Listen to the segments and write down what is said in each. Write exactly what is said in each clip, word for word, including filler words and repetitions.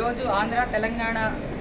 ఈరోజు ఆంధ్ర తెలంగాణ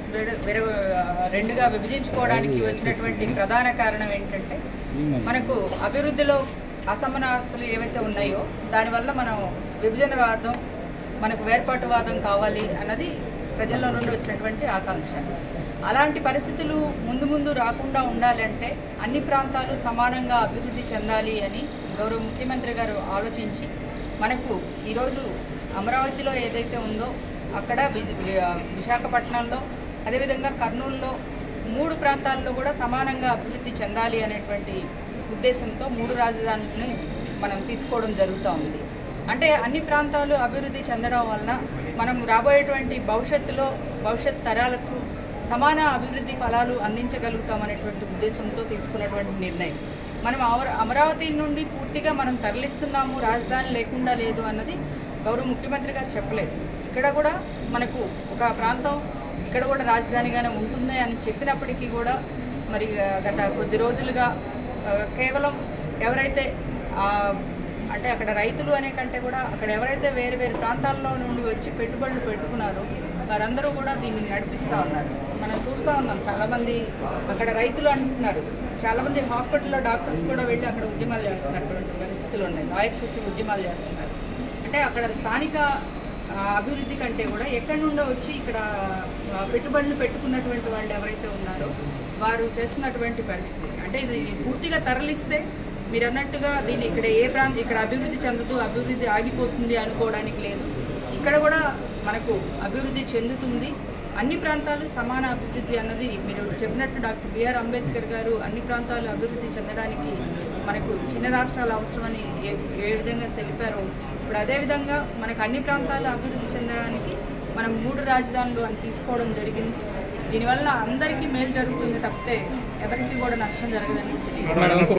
రెండుగా విభజించుకోవడానికి వచ్చినటువంటి ప్రధాన కారణం ఏంటంటే మనకు అభివృద్ధిలో అసమానతలు ఏవైతే ఉన్నాయో దానివల్ల మనం విభజనవాదం మనకు వేర్పాటువాదం కావాలి అన్నది ప్రజల్లో నుండి వచ్చినటువంటి ఆకాంక్ష. అలాంటి పరిస్థితులు ముందు ముందు రాకుండా ఉండాలంటే అన్ని ప్రాంతాలు సమానంగా అభివృద్ధి చెందాలి అని గౌరవ ముఖ్యమంత్రి గారు ఆలోచించి మనకు ఈరోజు అమరావతిలో ఏదైతే ఉందో అక్కడ విశాఖపట్నంలో అదేవిధంగా కర్నూలులో మూడు ప్రాంతాల్లో కూడా సమానంగా అభివృద్ధి చెందాలి అనేటువంటి ఉద్దేశంతో మూడు రాజధానులని మనం తీసుకోవడం జరుగుతూ ఉంది. అంటే అన్ని ప్రాంతాలు అభివృద్ధి చెందడం వలన మనం రాబోయేటువంటి భవిష్యత్తులో భవిష్యత్ తరాలకు సమాన అభివృద్ధి ఫలాలు అందించగలుగుతామనేటువంటి ఉద్దేశంతో తీసుకున్నటువంటి నిర్ణయం. మనం అమరావతి నుండి పూర్తిగా మనం తరలిస్తున్నాము, రాజధాని లేకుండా లేదు అన్నది గౌరవ ముఖ్యమంత్రి గారు చెప్పలేదు. ఇక్కడ కూడా మనకు ఒక ప్రాంతం ఇక్కడ కూడా రాజధానిగానే ఉంటుంది అని చెప్పినప్పటికీ కూడా మరి గత కొద్ది రోజులుగా కేవలం ఎవరైతే అంటే అక్కడ రైతులు అనే కంటే కూడా అక్కడ ఎవరైతే వేరు వేరు ప్రాంతాల్లో నుండి వచ్చి పెట్టుబడులు పెట్టుకున్నారో వారందరూ కూడా దీన్ని నడిపిస్తూ ఉన్నారు. మనం చూస్తూ ఉన్నాం, చాలామంది అక్కడ రైతులు అంటున్నారు, చాలామంది హాస్పిటల్లో డాక్టర్స్ కూడా వెళ్ళి అక్కడ ఉద్యమాలు చేస్తున్నటువంటి పరిస్థితులు ఉన్నాయి, లాయర్స్ వచ్చి ఉద్యమాలు చేస్తున్నారు. అంటే అక్కడ స్థానిక అభివృద్ధి కంటే కూడా ఎక్కడి నుండో వచ్చి ఇక్కడ పెట్టుబడులు పెట్టుకున్నటువంటి వాళ్ళు ఎవరైతే ఉన్నారో వారు చేస్తున్నటువంటి పరిస్థితి. అంటే ఇది పూర్తిగా తరలిస్తే మీరు అన్నట్టుగా దీన్ని ఇక్కడ ఏ ప్రాంతం ఇక్కడ అభివృద్ధి చెందుతూ అభివృద్ధి ఆగిపోతుంది అనుకోవడానికి లేదు. ఇక్కడ కూడా మనకు అభివృద్ధి చెందుతుంది. అన్ని ప్రాంతాలు సమాన అభివృద్ధి అన్నది మీరు చెప్పినట్టు డాక్టర్ బిఆర్ అంబేద్కర్ గారు అన్ని ప్రాంతాలు అభివృద్ధి చెందడానికి మనకు చిన్న రాష్ట్రాలు అవసరమని ఏ ఏ విధంగా తెలిపారో ఇప్పుడు అదేవిధంగా మనకు అన్ని ప్రాంతాలు అభివృద్ధి చెందడానికి మనం మూడు రాజధానులు అని తీసుకోవడం జరిగింది. దీనివల్ల అందరికీ మేలు జరుగుతుంది తప్పితే ఎవరికి కూడా నష్టం జరగదని తెలియదు.